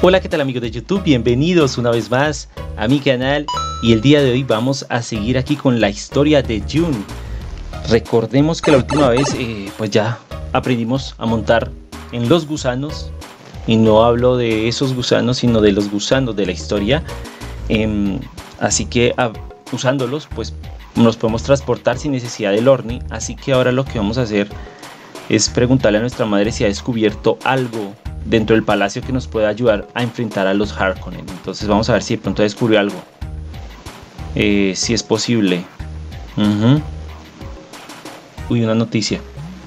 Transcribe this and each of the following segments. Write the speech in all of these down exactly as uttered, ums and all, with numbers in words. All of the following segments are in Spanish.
Hola, ¿qué tal amigos de YouTube? Bienvenidos una vez más a mi canal y el día de hoy vamos a seguir aquí con la historia de June. Recordemos que la última vez eh, pues ya aprendimos a montar en los gusanos, y no hablo de esos gusanos sino de los gusanos de la historia, eh, así que a, usándolos pues nos podemos transportar sin necesidad del Orni. Así que ahora lo que vamos a hacer es preguntarle a nuestra madre si ha descubierto algo dentro del palacio que nos pueda ayudar a enfrentar a los Harkonnen. Entonces vamos a ver si de pronto descubrió algo, eh, si es posible. uh-huh. Uy, una noticia.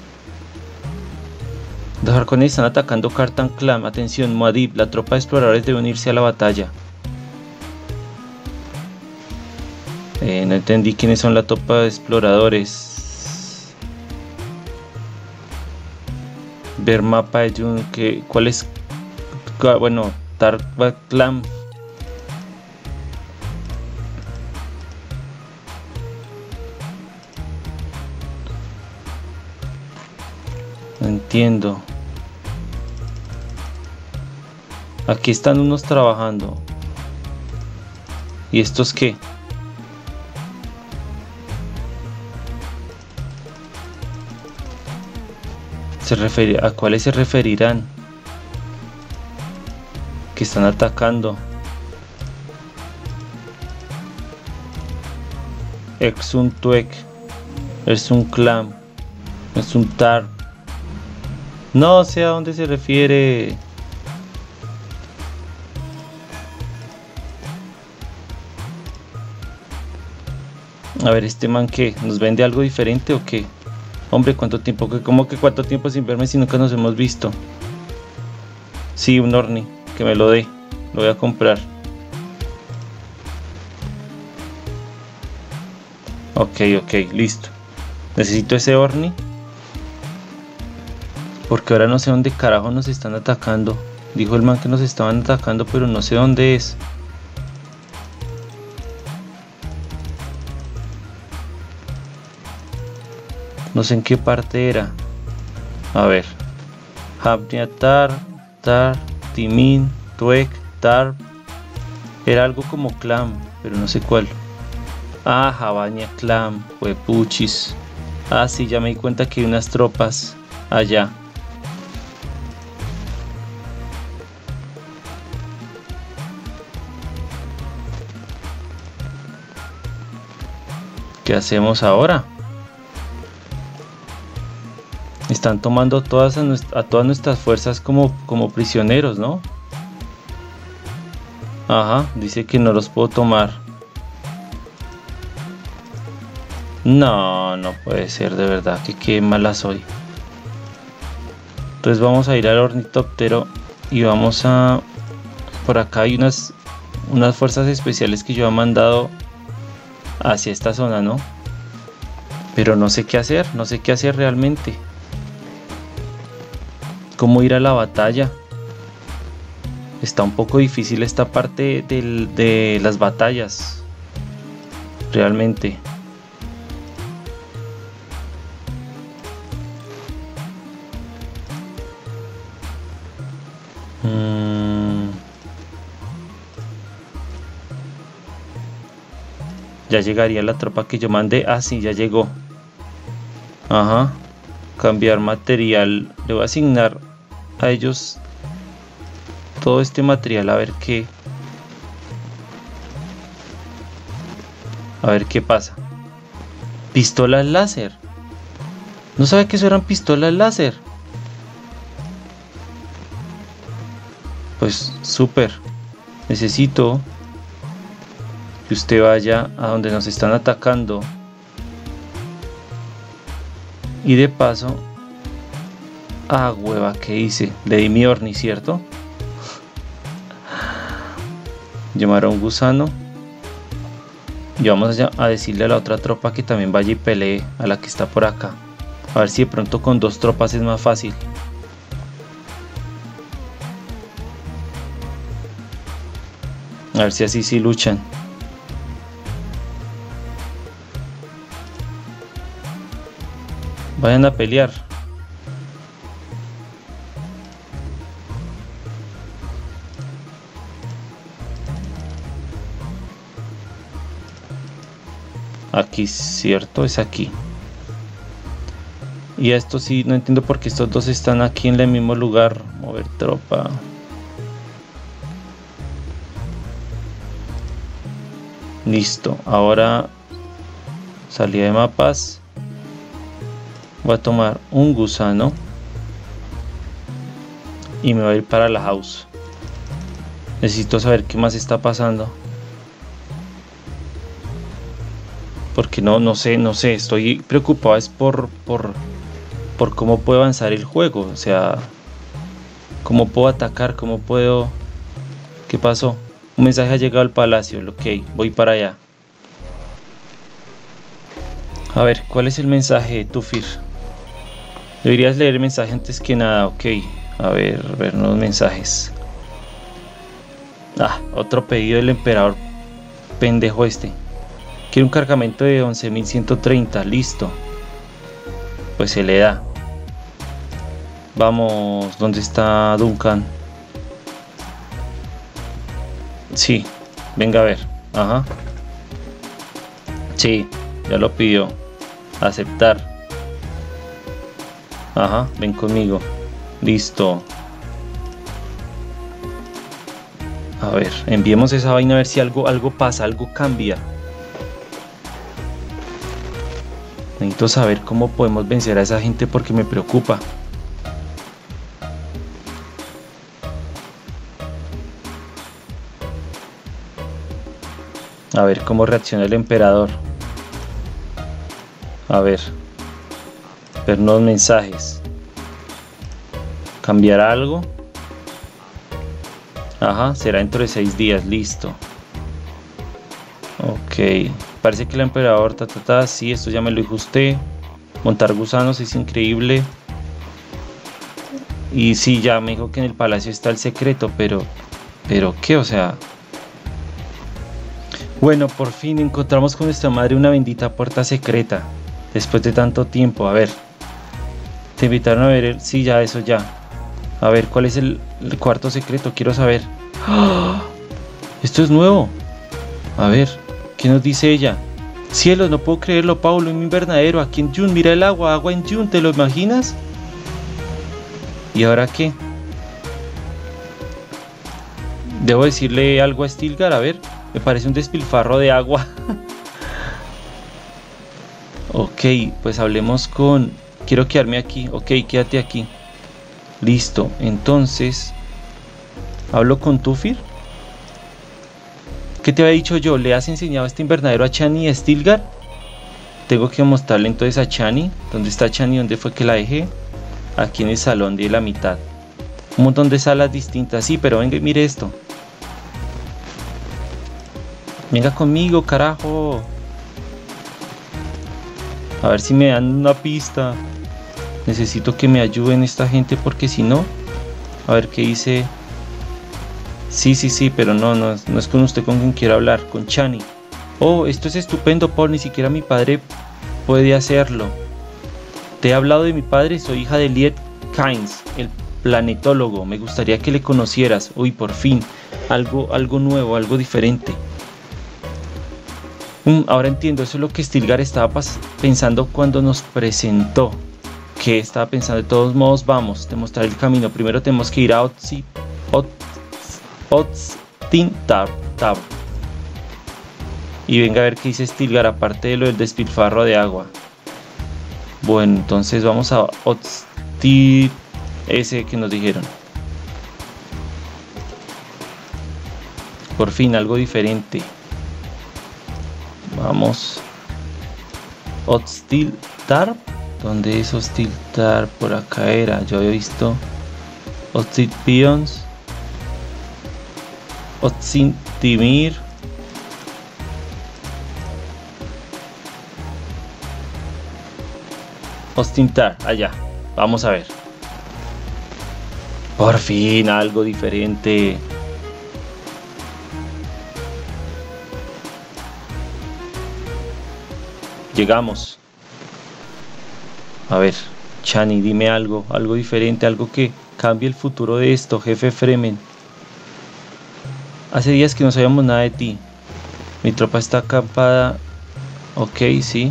Los Harkonnen están atacando Cartan Clan. Atención, Muad'Dib, la tropa de exploradores debe unirse a la batalla. Eh, no entendí quiénes son la tropa de exploradores. Ver mapa de June, que cuál es, bueno, Tarkva Clan. No entiendo. Aquí están unos trabajando. ¿Y estos qué? Se refiere, ¿a cuáles se referirán? Que están atacando. Es un Tuek, es un clan, es un Tar. No sé a dónde se refiere. A ver, este man, ¿qué? ¿Nos vende algo diferente o qué? Hombre, ¿cuánto tiempo? ¿Cómo que cuánto tiempo sin verme si nunca nos hemos visto? Sí, un Orni, que me lo dé. Lo voy a comprar. Ok, ok, listo. Necesito ese Orni, porque ahora no sé dónde carajo nos están atacando. Dijo el man que nos estaban atacando, pero no sé dónde es. No sé en qué parte era. A ver. Hafnia, Tar, Tar, Timin, Tuek, Tar. Era algo como clan, pero no sé cuál. Ah, Jabania Clan, Huepuchis. Ah, sí, ya me di cuenta que hay unas tropas allá. ¿Qué hacemos ahora? Están tomando todas a, a todas nuestras fuerzas como, como prisioneros, ¿no? Ajá, dice que no los puedo tomar. No, no puede ser, de verdad, que qué mala soy. Entonces vamos a ir al ornitóptero y vamos a... Por acá hay unas, unas fuerzas especiales que yo he mandado hacia esta zona, ¿no? Pero no sé qué hacer, no sé qué hacer realmente. ¿Cómo ir a la batalla? Está un poco difícil esta parte de, de las batallas. Realmente. Mm. Ya llegaría la tropa que yo mandé. Ah, sí, ya llegó. Ajá. Cambiar material. Le voy a asignar a ellos todo este material, a ver qué a ver qué pasa. Pistolas láser. No sabía que eso eran pistolas láser. Pues súper. Necesito que usted vaya a donde nos están atacando. Y de paso, ah, hueva, ¿qué hice? Le di mi Orni, ¿cierto? Llamar a un gusano. Y vamos a, a decirle a la otra tropa que también vaya y pelee, a la que está por acá. A ver si de pronto con dos tropas es más fácil. A ver si así sí luchan. Vayan a pelear. Aquí, cierto, es aquí. Y esto sí, no entiendo por qué estos dos están aquí en el mismo lugar. Mover tropa. Listo, ahora salida de mapas. Voy a tomar un gusano y me voy a ir para la house. Necesito saber qué más está pasando, porque no, no sé, no sé, estoy preocupado es por, por, por cómo puedo avanzar el juego, o sea, cómo puedo atacar, cómo puedo... ¿Qué pasó? Un mensaje ha llegado al palacio, ok, voy para allá. A ver, ¿cuál es el mensaje, Tufir? Deberías leer el mensaje antes que nada, ok. A ver, ver los mensajes. Ah, otro pedido del emperador pendejo este. Quiere un cargamento de once mil ciento treinta, listo. Pues se le da. Vamos, ¿dónde está Duncan? Sí, venga a ver. Ajá. Sí, ya lo pidió. Aceptar. Ajá, ven conmigo. Listo. A ver, enviemos esa vaina a ver si algo, algo pasa, algo cambia. Necesito saber cómo podemos vencer a esa gente porque me preocupa. A ver cómo reacciona el emperador. A ver. Vernos mensajes. ¿Cambiará algo? Ajá, será dentro de seis días, listo. Ok, parece que el emperador, ta, ta, ta, sí, esto ya me lo dijo usted. Montar gusanos es increíble. Y sí, ya me dijo que en el palacio está el secreto, pero... ¿Pero qué? O sea... Bueno, por fin encontramos con nuestra madre una bendita puerta secreta. Después de tanto tiempo, a ver. Te invitaron a ver el... Sí, ya, eso ya. A ver, ¿cuál es el, el cuarto secreto? Quiero saber. ¡Oh! Esto es nuevo. A ver, ¿qué nos dice ella? Cielos, no puedo creerlo, Paulo, en mi invernadero, aquí en June, mira el agua, agua en June, ¿te lo imaginas? ¿Y ahora qué? Debo decirle algo a Stilgar, a ver, me parece un despilfarro de agua. Ok, pues hablemos con... Quiero quedarme aquí, ok, quédate aquí. Listo, entonces... ¿Hablo con Tufir? ¿Qué te había dicho yo? ¿Le has enseñado este invernadero a Chani y a Stilgar? Tengo que mostrarle entonces a Chani. ¿Dónde está Chani? ¿Dónde fue que la dejé? Aquí en el salón de la mitad. Un montón de salas distintas. Sí, pero venga y mire esto. Venga conmigo, carajo. A ver si me dan una pista. Necesito que me ayuden esta gente porque si no... A ver qué dice... Sí, sí, sí, pero no, no, no es con usted con quien quiero hablar, con Chani. Oh, esto es estupendo, Paul, ni siquiera mi padre puede hacerlo. Te he hablado de mi padre, soy hija de Liet Kynes, el planetólogo. Me gustaría que le conocieras. Uy, por fin, algo, algo nuevo, algo diferente. Mm, ahora entiendo, eso es lo que Stilgar estaba pensando cuando nos presentó. Que estaba pensando, de todos modos, vamos, te mostraré el camino. Primero tenemos que ir a Otzi, Ot, Otstintar, Tab. Y venga a ver qué dice Stilgar, aparte de lo del despilfarro de agua. Bueno, entonces vamos a Otstir, ese que nos dijeron. Por fin, algo diferente. Vamos. Otstiltar. ¿Dónde es Otstiltar? Por acá era. Yo había visto Otstilpions. Otsintimir. Otstintar, allá. Vamos a ver. Por fin, algo diferente. Llegamos. A ver, Chani, dime algo, algo diferente, algo que cambie el futuro de esto, jefe Fremen. Hace días que no sabíamos nada de ti. Mi tropa está acampada Ok, sí.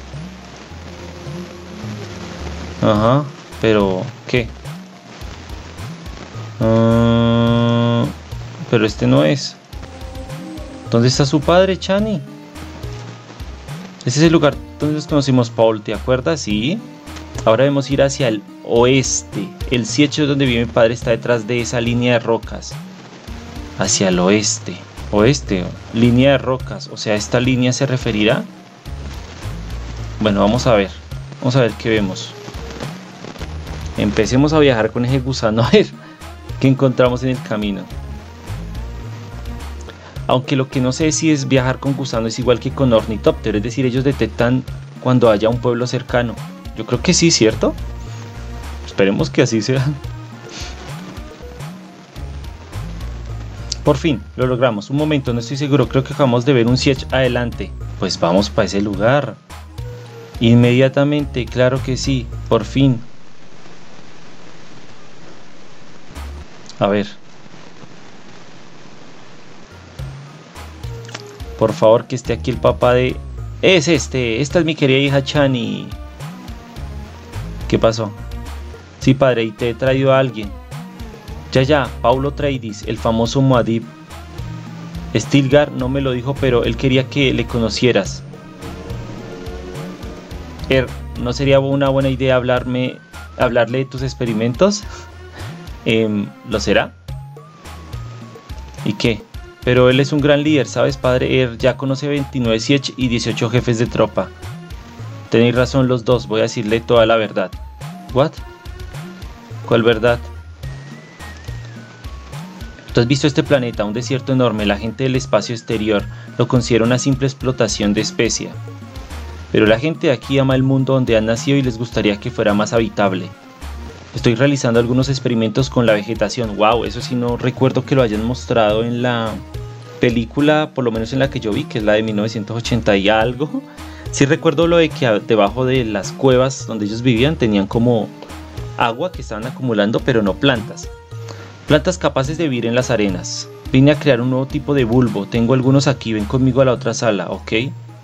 Ajá, pero ¿qué? Uh, pero este no es. ¿Dónde está su padre, Chani? Ese es el lugar donde nos conocimos, Paul, ¿te acuerdas? Sí. Ahora debemos ir hacia el oeste. El sitio donde vive mi padre está detrás de esa línea de rocas. Hacia el oeste. Oeste, línea de rocas. O sea, ¿esta línea se referirá? Bueno, vamos a ver. Vamos a ver qué vemos. Empecemos a viajar con ese gusano a ver qué encontramos en el camino. Aunque lo que no sé si es viajar con gusano es igual que con ornitóptero, es decir, ellos detectan cuando haya un pueblo cercano. Yo creo que sí, ¿cierto? Esperemos que así sea. Por fin, lo logramos. Un momento, no estoy seguro, creo que acabamos de ver un siege adelante. Pues vamos para ese lugar. Inmediatamente, claro que sí, por fin. A ver. Por favor, que esté aquí el papá de... Es este, esta es mi querida hija Chani. ¿Qué pasó? Sí, padre, y te he traído a alguien. Ya, ya, Paulo Atreides, el famoso Muad'Dib. Stilgar no me lo dijo, pero él quería que le conocieras. Er, ¿no sería una buena idea hablarme, hablarle de tus experimentos? eh, ¿Lo será? ¿Y qué? Pero él es un gran líder, ¿sabes, padre? Er ya conoce veintinueve siege y dieciocho jefes de tropa. Tenéis razón los dos, voy a decirle toda la verdad. ¿What? ¿Cuál verdad? ¿Tú has visto este planeta? Un desierto enorme. La gente del espacio exterior lo considera una simple explotación de especie. Pero la gente de aquí ama el mundo donde han nacido y les gustaría que fuera más habitable. Estoy realizando algunos experimentos con la vegetación. Wow, eso sí no recuerdo que lo hayan mostrado en la película, por lo menos en la que yo vi, que es la de mil novecientos ochenta y algo. Sí recuerdo lo de que debajo de las cuevas donde ellos vivían tenían como agua que estaban acumulando, pero no plantas. Plantas capaces de vivir en las arenas. Vine a crear un nuevo tipo de bulbo. Tengo algunos aquí, ven conmigo a la otra sala, ¿ok?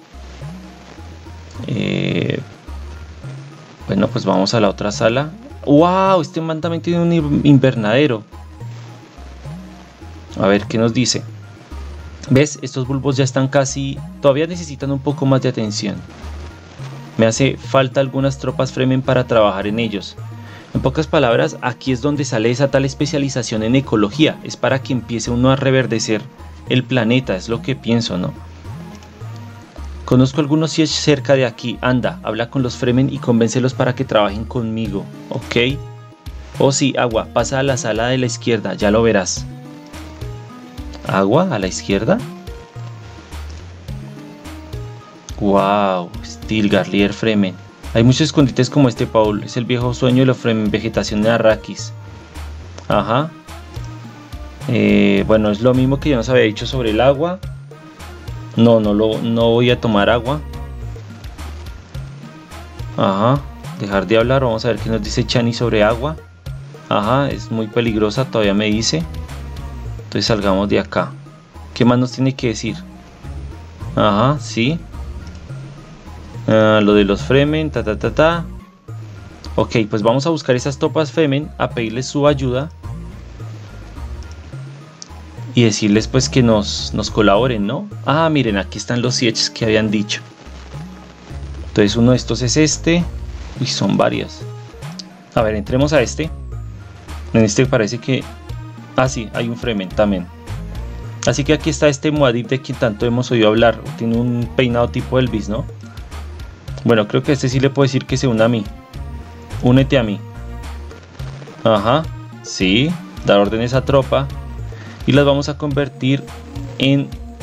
Eh, bueno, pues vamos a la otra sala. ¡Wow! Este man también tiene un invernadero. A ver, ¿qué nos dice? ¿Ves? Estos bulbos ya están casi... Todavía necesitan un poco más de atención. Me hace falta algunas tropas Fremen para trabajar en ellos. En pocas palabras, aquí es donde sale esa tal especialización en ecología. Es para que empiece uno a reverdecer el planeta, es lo que pienso, ¿no? Conozco algunos siege cerca de aquí. Anda, habla con los Fremen y convéncelos para que trabajen conmigo, ¿ok? Oh sí, Agua, pasa a la sala de la izquierda, ya lo verás. ¿Agua? ¿A la izquierda? Wow, Stilgar, líder Fremen. Hay muchos escondites como este, Paul. Es el viejo sueño de los Fremen, vegetación de Arrakis. Ajá. Eh, bueno, es lo mismo que ya nos había dicho sobre el agua. No, no, lo, no voy a tomar agua. Ajá. Dejar de hablar. Vamos a ver qué nos dice Chani sobre agua. Ajá, es muy peligrosa, todavía me dice. Entonces salgamos de acá. ¿Qué más nos tiene que decir? Ajá, sí. Uh, lo de los Fremen, ta ta ta ta. Ok, pues vamos a buscar esas tropas Fremen, a pedirles su ayuda. Y decirles pues que nos, nos colaboren, ¿no? Ah, miren, aquí están los sieges que habían dicho. Entonces uno de estos es este. Uy, son varios. A ver, entremos a este. En este parece que... Ah, sí, hay un Fremen también. Así que aquí está este Muad'Dib de quien tanto hemos oído hablar. Tiene un peinado tipo Elvis, ¿no? Bueno, creo que a este sí le puedo decir que se una a mí. Únete a mí. Ajá, sí. Dar órdenes a tropa. Y las vamos a convertir en...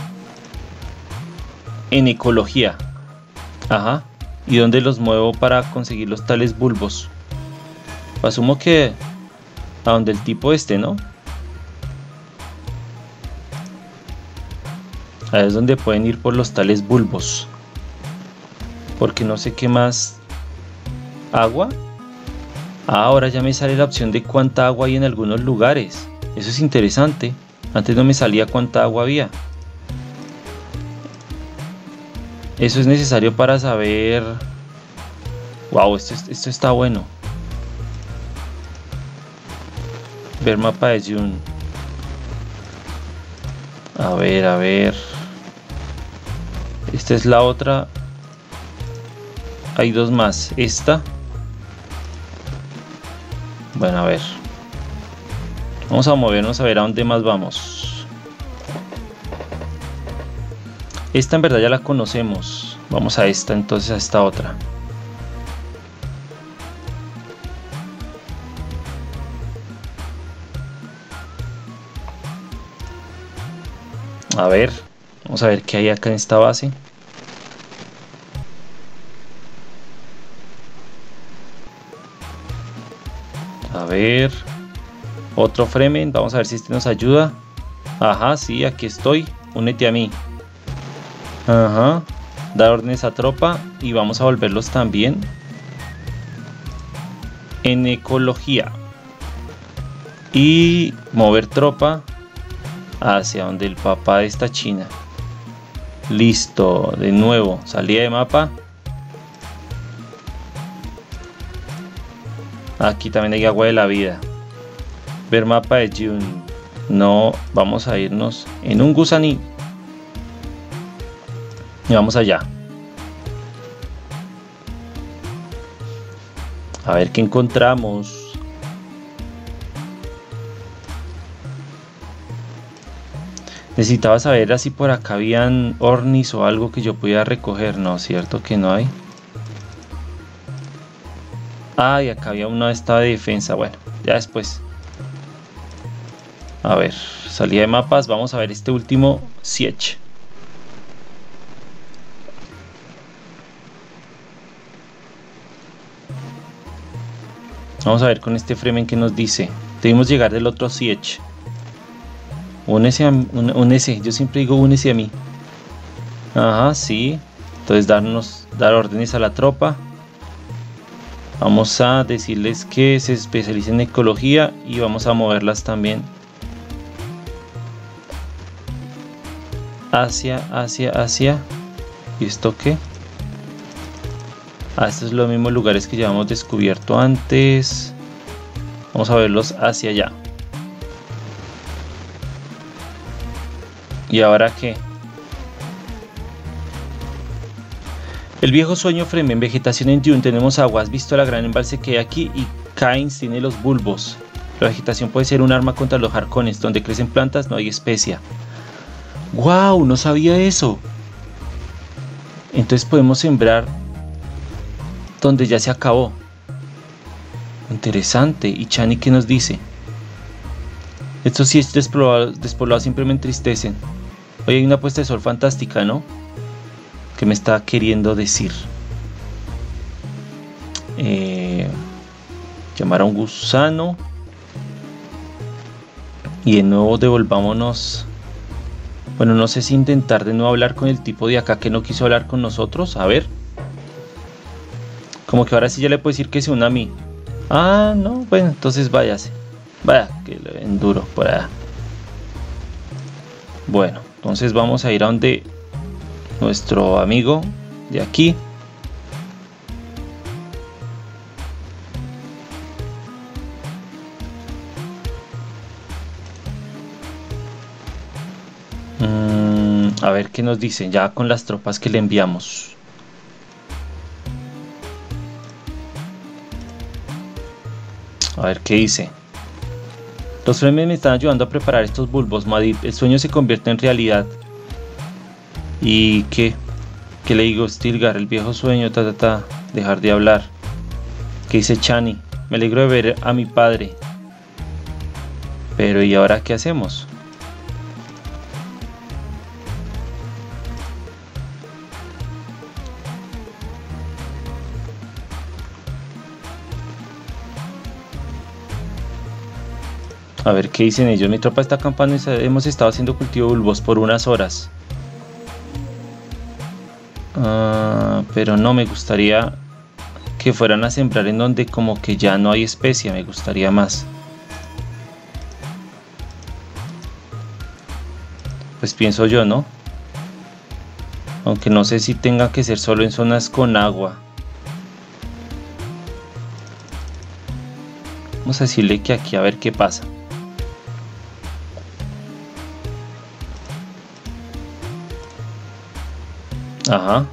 En ecología. Ajá. ¿Y dónde los muevo para conseguir los tales bulbos? Asumo que... A donde el tipo este, ¿no? Ahí es donde pueden ir por los tales bulbos. Porque no sé qué más. ¿Agua? Ah, ahora ya me sale la opción de cuánta agua hay en algunos lugares. Eso es interesante. Antes no me salía cuánta agua había. Eso es necesario para saber... Wow, esto, esto está bueno. Ver mapa de June. A ver, a ver. Esta es la otra. Hay dos más. Esta. Bueno, a ver. Vamos a movernos a ver a dónde más vamos. Esta en verdad ya la conocemos. Vamos a esta, entonces a esta otra. A ver, vamos a ver qué hay acá en esta base. A ver, otro Fremen, vamos a ver si este nos ayuda. Ajá, sí, aquí estoy, únete a mí. Ajá, dar órdenes a tropa y vamos a volverlos también en ecología. Y mover tropa hacia donde el papá de esta china. Listo, de nuevo, salida de mapa. Aquí también hay agua de la vida. Ver mapa de June. No, vamos a irnos en un gusaní. Y vamos allá. A ver qué encontramos. Necesitaba saber si por acá habían ornis o algo que yo pudiera recoger. No, cierto que no hay. Ah, y acá había una esta de defensa. Bueno, ya después. A ver, salida de mapas. Vamos a ver este último Siege. Vamos a ver con este Fremen que nos dice. Debemos llegar del otro Siege. Únese, a, un, únese, yo siempre digo únese a mí. Ajá, sí. Entonces darnos, dar órdenes a la tropa. Vamos a decirles que se especialicen en ecología y vamos a moverlas también hacia, hacia, hacia. ¿Y esto qué? Ah, estos son los mismos lugares que ya hemos descubierto antes. Vamos a verlos hacia allá. ¿Y ahora qué? El viejo sueño Fremen, vegetación en June. Tenemos agua. ¿Has visto la gran embalse que hay aquí? Y Cairns tiene los bulbos. La vegetación puede ser un arma contra los Harkonnen. Donde crecen plantas no hay especia. ¡Wow! No sabía eso. Entonces podemos sembrar donde ya se acabó. Interesante. ¿Y Chani qué nos dice? Estos sí despoblados, despoblados siempre me entristecen. Hoy hay una puesta de sol fantástica, ¿no? ¿Qué me está queriendo decir? Eh, llamar a un gusano. Y de nuevo devolvámonos. Bueno, no sé si intentar de nuevo hablar con el tipo de acá que no quiso hablar con nosotros. A ver. Como que ahora sí ya le puedo decir que se una a mí. Ah, no, bueno, entonces váyase. Vaya, que le ven duro por allá. Bueno, entonces vamos a ir a donde nuestro amigo de aquí. Mm, a ver qué nos dice ya con las tropas que le enviamos. A ver qué dice. Los Fremen me están ayudando a preparar estos bulbos, Muad'Dib. El sueño se convierte en realidad. ¿Y qué? ¿Qué le digo? Stilgar, el viejo sueño, ta ta ta. Dejar de hablar. ¿Qué dice Chani? Me alegro de ver a mi padre. Pero ¿y ahora qué hacemos? A ver qué dicen ellos. Mi tropa está acampando y hemos estado haciendo cultivo de bulbos por unas horas. Uh, pero no, me gustaría que fueran a sembrar en donde como que ya no hay especia. Me gustaría más. Pues pienso yo, ¿no? Aunque no sé si tenga que ser solo en zonas con agua. Vamos a decirle que aquí a ver qué pasa. Ajá.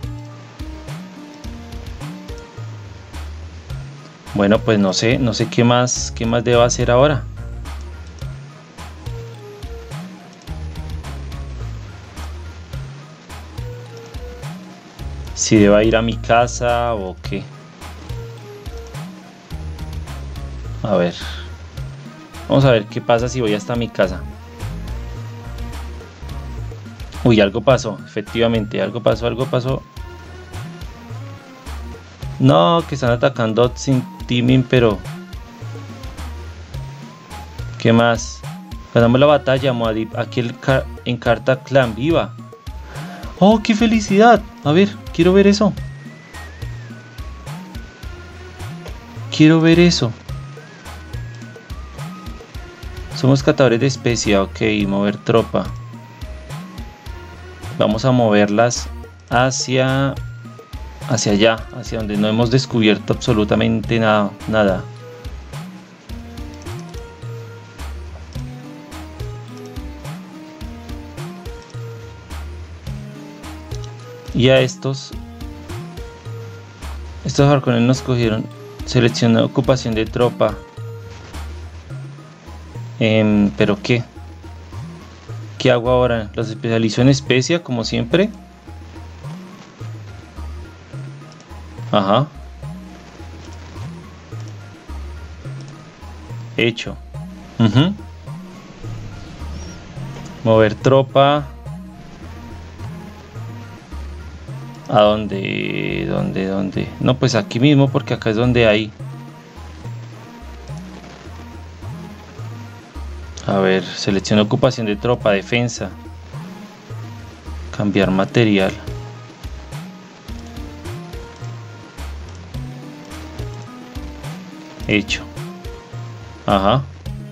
Bueno, pues no sé, no sé qué más, qué más debo hacer ahora. Si deba ir a mi casa o qué. A ver. Vamos a ver qué pasa si voy hasta mi casa. Uy, algo pasó, efectivamente, algo pasó, algo pasó. No, que están atacando sin teaming, pero... ¿Qué más? Ganamos la batalla, Muad'Dib. Aquí el encarta clan viva. ¡Oh, qué felicidad! A ver, quiero ver eso. Quiero ver eso. Somos catadores de especia, ok, mover tropa. Vamos a moverlas hacia... hacia allá, hacia donde no hemos descubierto absolutamente nada, nada. Y a estos, estos halcones nos cogieron. Selecciona ocupación de tropa. Eh, ¿Pero qué? ¿Qué hago ahora? ¿Los especializo en especia como siempre? Ajá. Hecho. Uh-huh. Mover tropa. ¿A dónde? ¿Dónde? ¿Dónde? No, pues aquí mismo, porque acá es donde hay. A ver, selecciona ocupación de tropa, defensa. Cambiar material. Hecho. Ajá.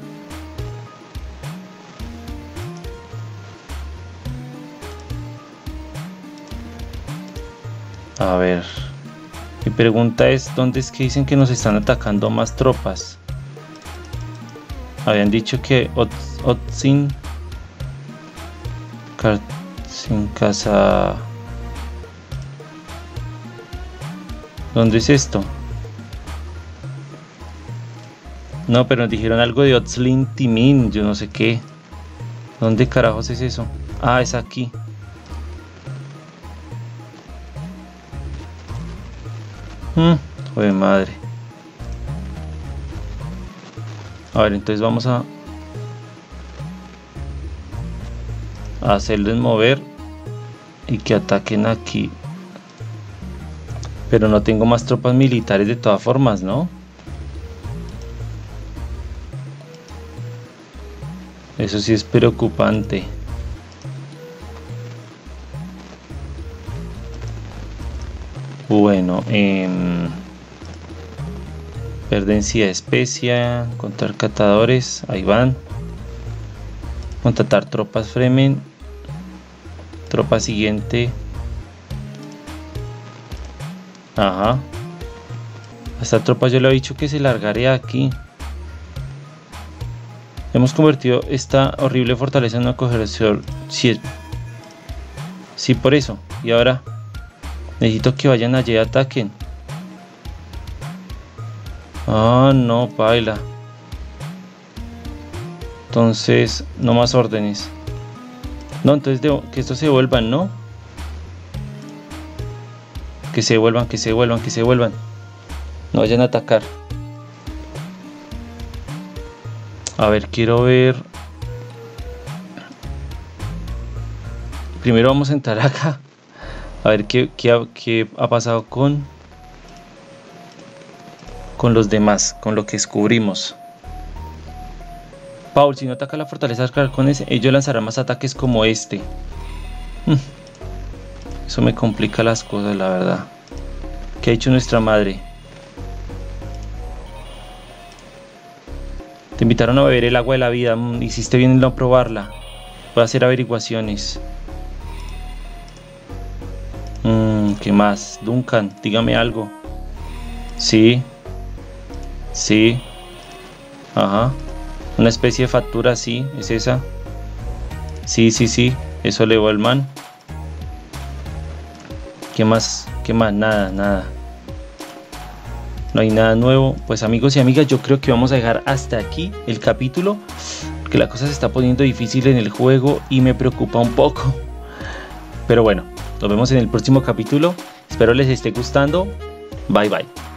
A ver. Mi pregunta es, ¿dónde es que dicen que nos están atacando más tropas? Habían dicho que Otsin sin casa. ¿Dónde es esto? No, pero nos dijeron algo de Otzlin Timin, yo no sé qué. ¿Dónde carajos es eso? Ah, es aquí. Hmm, joder madre. A ver, entonces vamos a, a hacerles mover y que ataquen aquí. Pero no tengo más tropas militares de todas formas, ¿no? Eso sí es preocupante. Bueno, eh, perdencia de especia, encontrar catadores, ahí van. Contratar tropas Fremen. Tropa siguiente. Ajá. Esta tropa yo le he dicho que se largaría aquí. Hemos convertido esta horrible fortaleza en una cohesión. Sí, sí, por eso. Y ahora necesito que vayan allí y ataquen. Ah, no, baila. Entonces, no más órdenes. No, entonces debo, que estos se vuelvan, ¿no? Que se vuelvan, que se vuelvan, que se vuelvan. No vayan a atacar. A ver, quiero ver. Primero vamos a entrar acá. A ver qué, qué, ha, qué ha pasado con Con los demás, con lo que descubrimos. Paul, si no ataca la fortaleza de los halcones, ellos lanzarán más ataques como este. Eso me complica las cosas, la verdad. ¿Qué ha hecho nuestra madre? Te invitaron a beber el agua de la vida. Hiciste bien en no probarla. Voy a hacer averiguaciones. ¿Qué más? Duncan, dígame algo. Sí. Sí. Ajá. Una especie de factura, sí, es esa. Sí, sí, sí. Eso le va al man. ¿Qué más? ¿Qué más? Nada, nada. No hay nada nuevo. Pues amigos y amigas, yo creo que vamos a dejar hasta aquí el capítulo, porque la cosa se está poniendo difícil en el juego y me preocupa un poco. Pero bueno, nos vemos en el próximo capítulo. Espero les esté gustando. Bye bye.